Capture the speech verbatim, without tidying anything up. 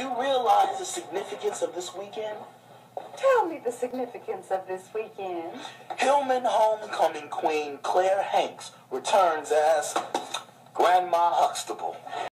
you realize the significance of this weekend? Tell me the significance of this weekend. Hillman homecoming queen Claire Hanks returns as Grandma Huxtable.